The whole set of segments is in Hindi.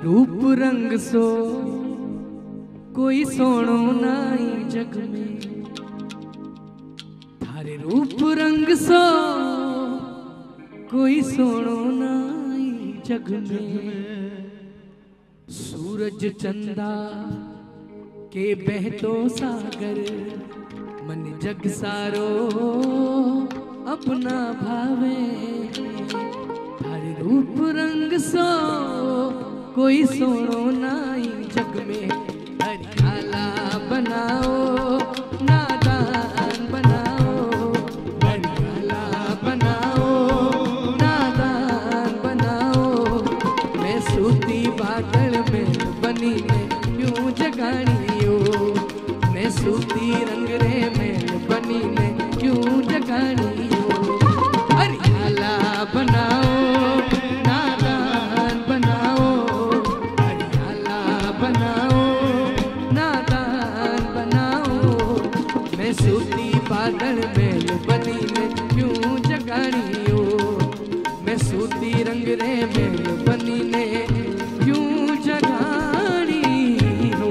रूप रंग सो कोई सोनो नाई जग में, थारे रूप रंग सो कोई सोनो नाई जग में। सूरज चंदा के बहतो सागर, मन जग सारो अपना भावे। थारे रूप रंग सो कोई सोनो नाई जग में। हरियाला बनाओ नादान बनाओ, हरियाला बनाओ नादान बनाओ। मैं सूती बादल में बनी ने क्यों जगानी हो, मैं सूती रंग रे में बनी ने क्यों जगानी हो। हरियाला बनाओ नादान बनाओ, हरियाला बनाओ नादान बनाओ। मैं सूती बादल में बनी ने क्यों जगानी हो, मैं सूती रंग रे में बनी ने क्यों जगानी हो।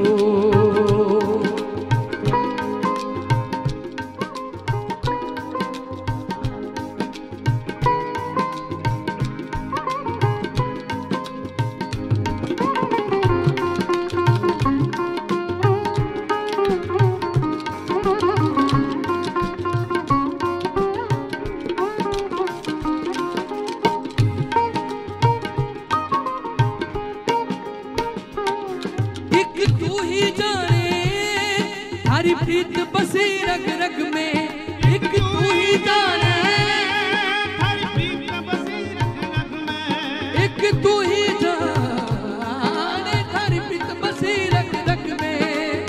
थारी प्रीत बसी रग रग में, एक तू ही जाने थारी प्रीत बसी रग रग में, एक तू ही जाने थारी प्रीत बसी रग रग में।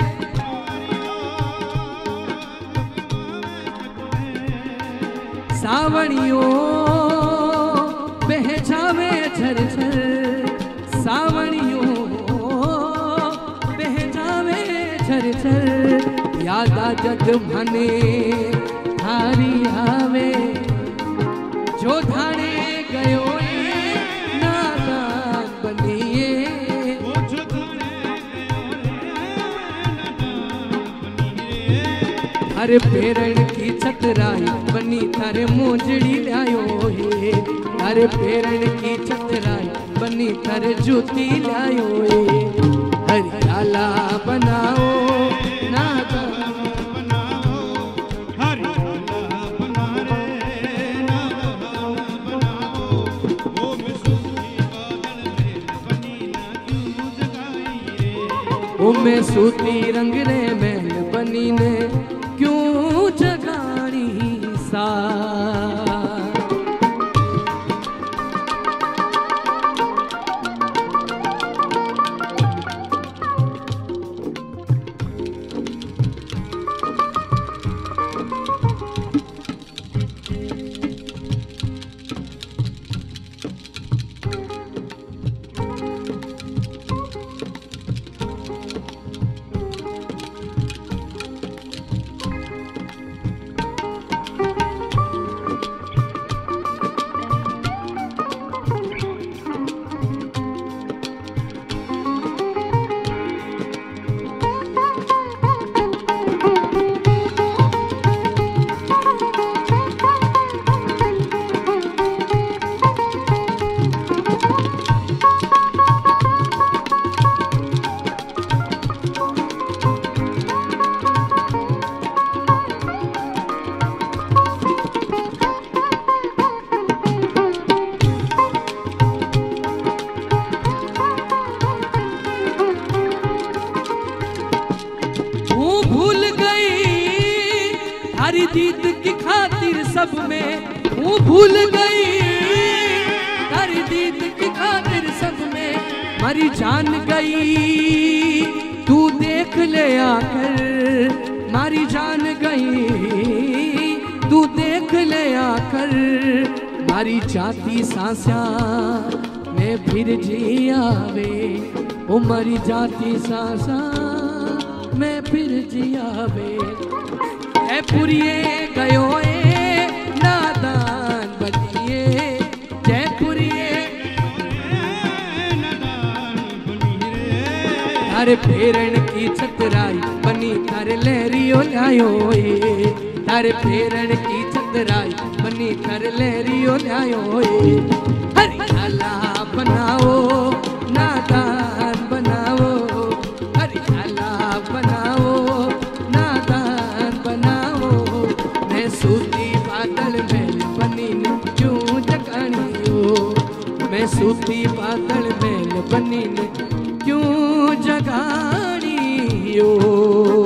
सावणियों बह जावे झर झर, सावणियों बह जावे झर झर। यादा जग मने थारी आवे, जो थाने गयो नादान बनिए, जो थाने थारे पेरण की छतराई बनी थारे मोजड़ी लायो है, थारे पेरण की छतराई बनी थारे जूती लायो है। हरियाला बनाओ नादान मैं सूती रंग रे में बनी ने क्यों जगानी सा। थारी जीत की खातिर सब में हूँ भूल गई, थारी जीत की खातिर सब में मरी जान गई। तू देख ले आकर मारी जान गई, तू देख ले आकर मारी जाती सांसा में फिर जी आवे। ओ मरी जाती सांसा में फिर जी आवे। है पुरिये गयो नादान बनिए, जयपुरिये थारे फेरण की छतराई बनी थारे लहरियो ल्यायो ए, थारे फेरण की छतराई बनी थारे लहरियो ल्यायो ए। हरियाला बनाओ नादान बनाओ, हरियाला बनाओ नादान बनाओ, मैं सूती बादल महल बनी ने क्यों जगानी हो, मैं सूती बादल महल बनी ने क्यों जगानी हो।